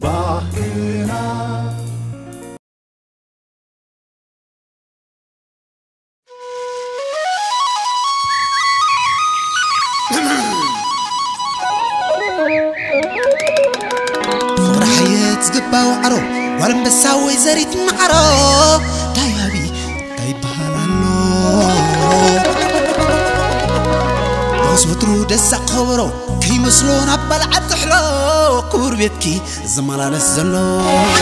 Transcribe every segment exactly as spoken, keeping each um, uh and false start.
باوعرو ولم بساوي زريت معرو تايبي تايب هلالو بس وترو دس خبرو كي مسلون بلعت حلو كور بيتكي زمالالس زلو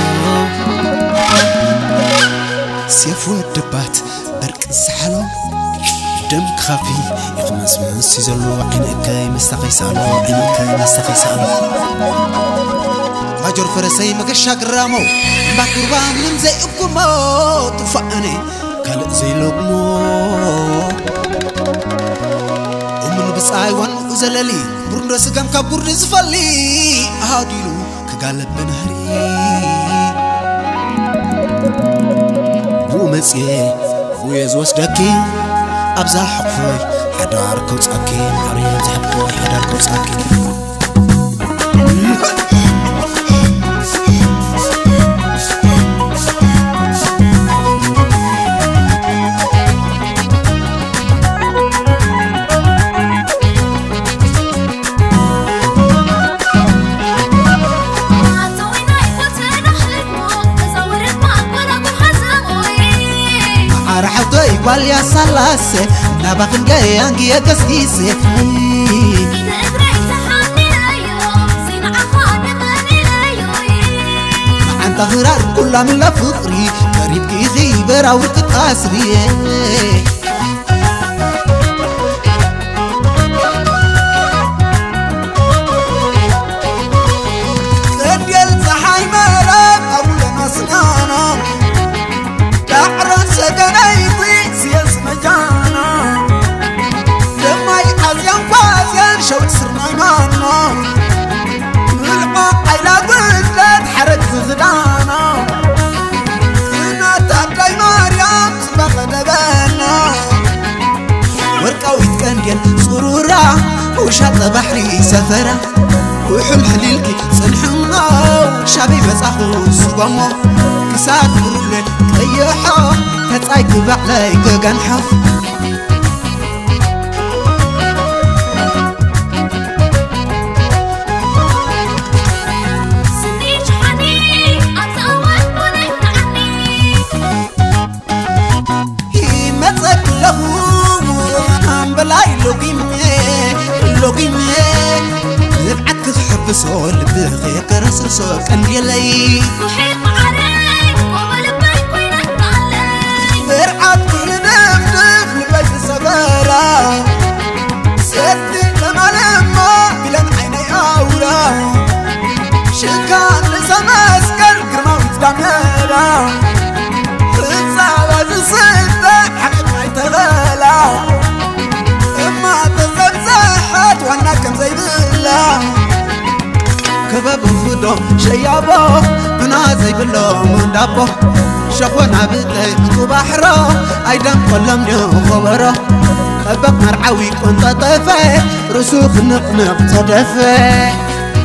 سيف ودبات برك سحلو دم خفي يخمس من سيزلو عينك مستقيسالو عينك مستقيسالو أجر فرسي مقشة قرامو باكربان من زي أقمو تفعني كالق زي لقمو ومن بسعي وان وزلالي برن رسقام كبور نزفالي أهاديلو كقالب بنهري ومسيه ويزوس داكي أبزا حقفوي حدار كوتساكي حريم زحبوي حدار كوتساكي واليا سلاسة نبغن جاي عنجي أكسيسة إذا أدريت حامي الأيوم زين عخان ماني الأيوم عن تغرار كل من لفقري قريب كي غيبر أو تتأسري تنقل صحاي مرام أول نصنانا تعرف سكني سياس مجانا لما يقازيان فازيان شوت سرنا يمانا ملقا عيلا قلت حرك زغدانا إنا تابلاي ماريام سبق دبانا ورقاو يتكندين سرورا وشاط بحري سفرا وحل حليلكي صنحنا شابي بزاخو سوامو كساد برولي كيحا كتايك بعلاي كغنحا سنيج حني أتأول بنيت عني هي متك له هم بلاي لوقيمي لوقيمي نبعتك تحب سول بغي كرسل سول كان يلي محيط عليك وبلبيك وينك عليك برعب كل نفنف لبيت سفارة سدي لما لما بلان عيني أورا شكان لسما اسكر كرما ويتداميرا خلصة وزصدق حقيق ما يتغالى اما تزبزحت وانا كم زي بلا كباب فدو شيابو بنا زي بلو من دابو شخونا بتلك وبحرو ايدم كلهم نيو خبرو خباب مرعوي كنت طفي رسوخ نقنق تدفي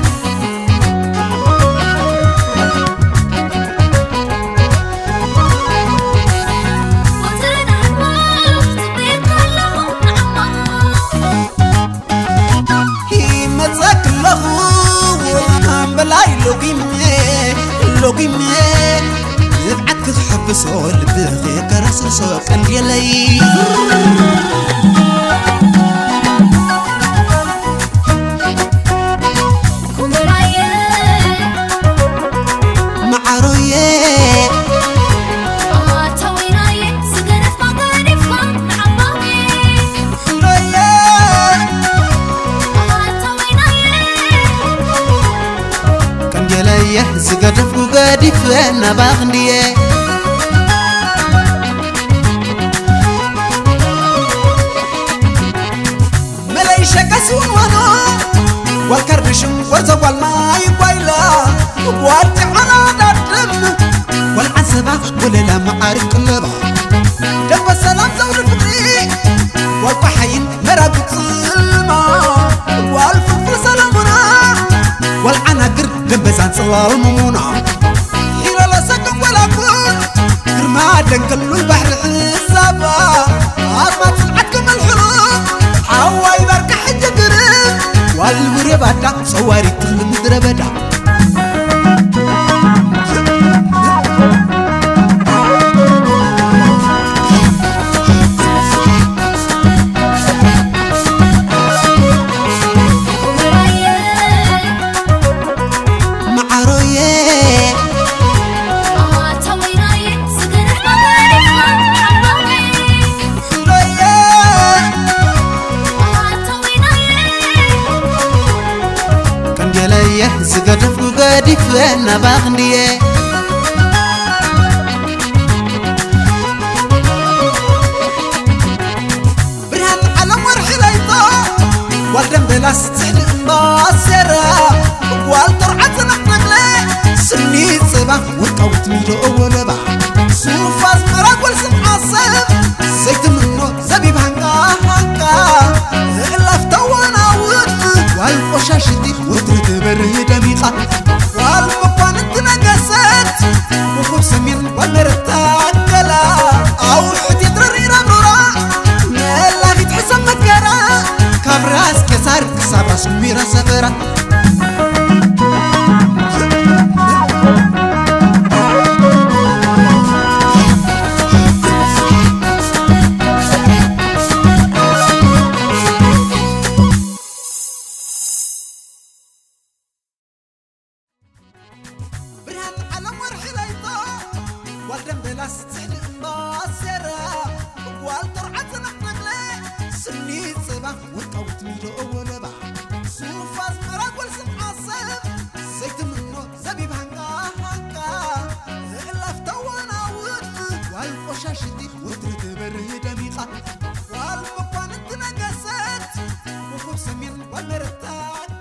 لوقيمي نبعتك تحب سول بغي كرسل سول كان يلي كومرايه معرويه اه تويرايه سكنت فقاني فقان عبامي رايه اه تويرايه كان يلي سكنت قادي فانا باغنديه ملايشة كسوانا والكربشن وزوال ماي بايلا وارتي على دردم والعزبة وللا معارك قلبا دب السلام زور الفقري والبحين مرابط ظلما والفقر سلامنا والعناقر دب برهان صلال ممونا حيرا لسكن ولا كون كرما دنكلو البحر الزابا عظمة سمعتكم الحروب حواي بركة حجة قريب والمريبا دا صواري كل مدربة دا سقدف قديف أنا باغنيه برهان على مرحلة والدم بلاس تسعد مباصرة والطرعة نقنقلة سني صبا والقوت ميلو أول با سوفاز مراق والسمع الصب زيت منو زبيب هنقا هنقا الأفتوانا ود والقشاشتي ودرت برهي دميقة والمقانت نقسات وقوب سمين والمرتاقلا أو حتي ترري رمرا نالا غيت حسن مكرا كابراس كسار كسابراس ميرا سفرا والدم بلاس تسعد مباصرة والطرعة نقنقلة سني صبا والقوت ميلو أول با سوفاز مراق والسمع الصب زيت منو زبيب هنقا هنقا الأفتوانا ود والقشاشتي ودرت برهي دميقة والمقانت نقسات وقوب سمين والمرتاق